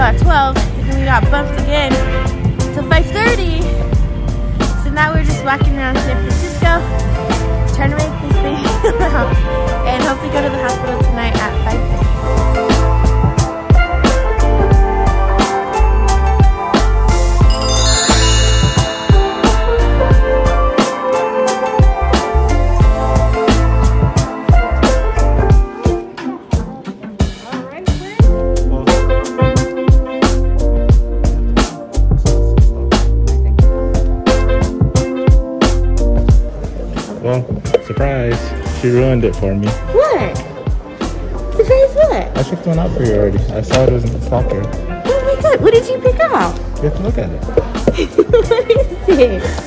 at 12, and then we got bumped again till 5:30. So now we're just walking around San Francisco, trying to make this baby out, and hopefully go to the hospital tonight at 5:30. Well, surprise. She ruined it for me. What? Surprise what? I picked one out for you already. I saw it was in the stalker. Oh my god, what did you pick out? You have to look at it. What is it?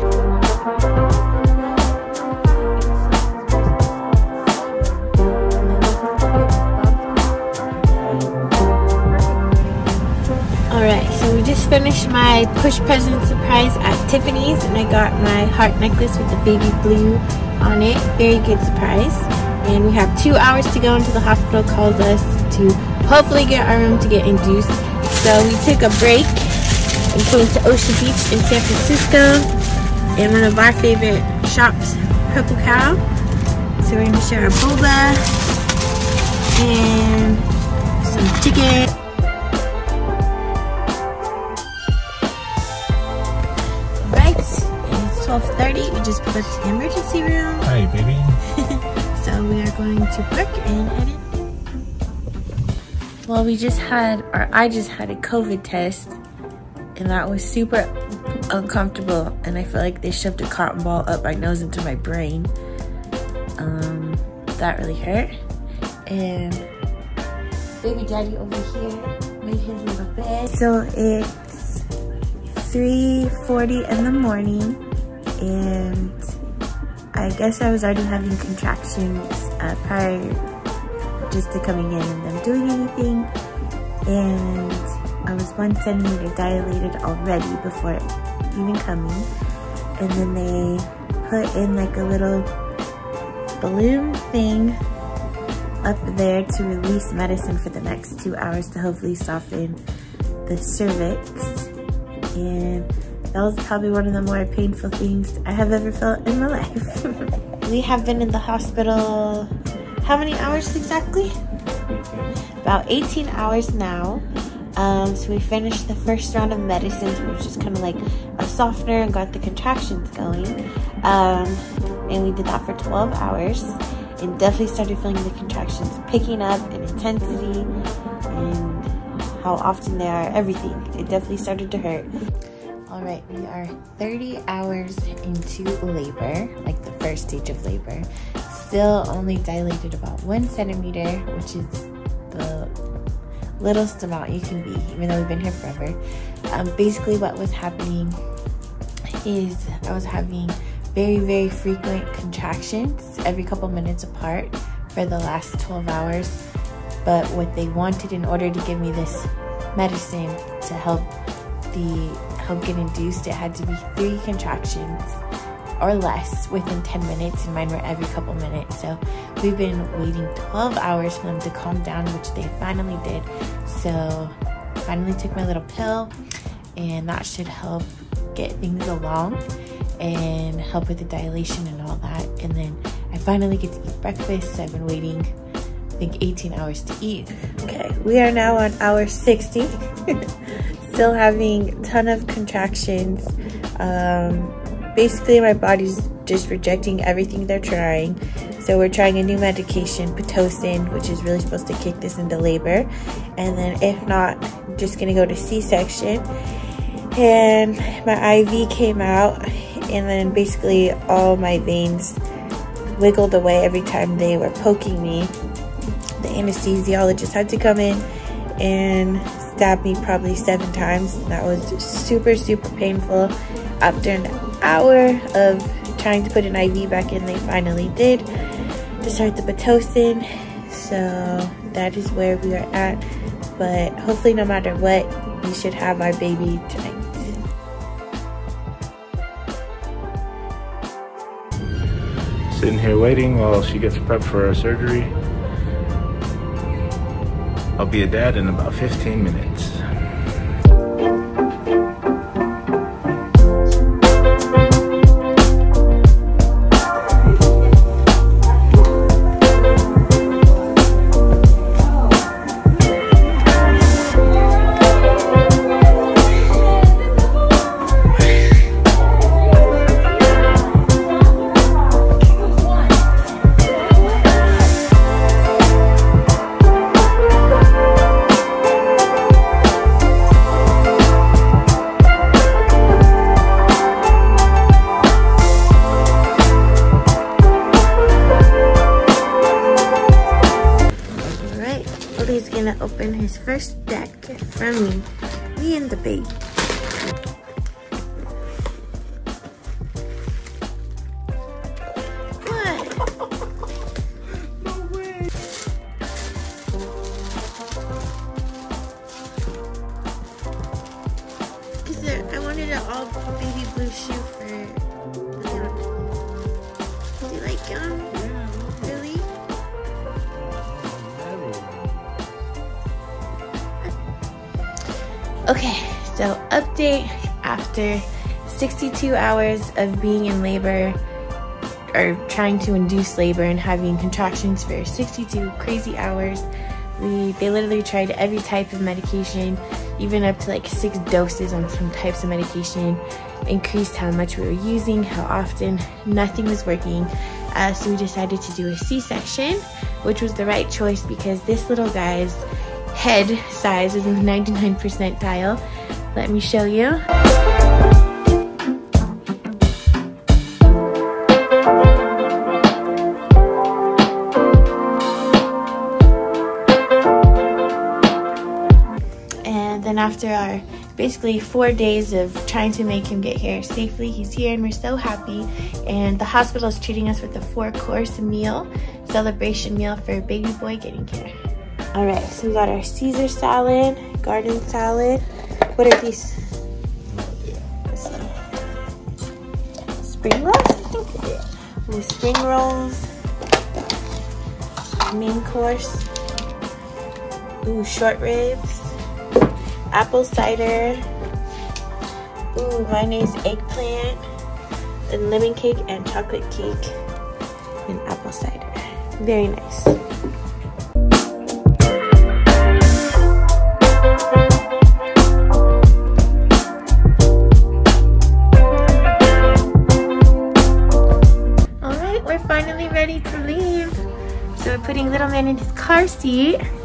Alright, so we just finished my push present surprise at Tiffany's, and I got my heart necklace with the baby blue on it. Very good surprise. And we have 2 hours to go until the hospital calls us to hopefully get our room to get induced. So we took a break and came to Ocean Beach in San Francisco in one of our favorite shops, Purple Cow. So we're going to share our boba and some chicken. Right, it's 12:30. We just booked the emergency room. Hi, baby. So we are going to work and head in. Well, I just had a COVID test, and that was super uncomfortable, and I feel like they shoved a cotton ball up my nose into my brain. That really hurt. And baby daddy over here made his little bed. So it's 3:40 in the morning, and I guess I was already having contractions prior just to coming in and them doing anything, and I was 1 centimeter dilated already before even coming, and then they put in like a little balloon thing up there to release medicine for the next 2 hours to hopefully soften the cervix, and that was probably one of the more painful things I have ever felt in my life. We have been in the hospital, how many hours exactly? About 18 hours now. So we finished the first round of medicines, which was just kind of like a softener, and got the contractions going. And we did that for 12 hours. And definitely started feeling the contractions picking up in intensity and how often they are, everything. It definitely started to hurt. Alright, we are 30 hours into labor, like the first stage of labor. Still only dilated about 1 centimeter, which is the littlest amount you can be, even though we've been here forever. Basically what was happening is I was having very, very frequent contractions every couple minutes apart for the last 12 hours. But what they wanted in order to give me this medicine to help get induced, it had to be 3 contractions or less within 10 minutes, and mine were every couple minutes. So we've been waiting 12 hours for them to calm down, which they finally did. So I finally took my little pill, and that should help get things along and help with the dilation and all that. And then I finally get to eat breakfast. So I've been waiting, I think, 18 hours to eat. Okay, we are now on hour 60. Still having a ton of contractions. Basically my body's just rejecting everything they're trying. So we're trying a new medication, Pitocin, which is really supposed to kick this into labor. And then if not, I'm just gonna go to C-section. And my IV came out, and then basically all my veins wiggled away every time they were poking me. The anesthesiologist had to come in and stab me probably 7 times. That was super, super painful. After an hour of trying to put an IV back in, they finally did to start the Pitocin. So that is where we are at. But hopefully, no matter what, we should have our baby tonight. Sitting here waiting while she gets prepped for her surgery. I'll be a dad in about 15 minutes. Ollie's gonna open his first deck from me and the baby. I wanted an all baby blue shoe for Leon. Do you like them? Yeah. Really? Okay, so update after 62 hours of being in labor, or trying to induce labor and having contractions for 62 crazy hours. They literally tried every type of medication, even up to like 6 doses on some types of medication, increased how much we were using, how often. Nothing was working. So we decided to do a C-section, which was the right choice because this little guy's head size is in the 99th percentile. Let me show you. Then after our basically 4 days of trying to make him get here safely, he's here and we're so happy. And the hospital is treating us with a 4-course meal, celebration meal for baby boy getting here. All right, so we got our Caesar salad, garden salad. What are these? Spring rolls, I think? Yeah. Ooh, spring rolls. Main course. Ooh, short ribs. Apple cider, ooh, mayonnaise eggplant, and lemon cake and chocolate cake, and apple cider. Very nice. All right, we're finally ready to leave. So we're putting little man in his car seat.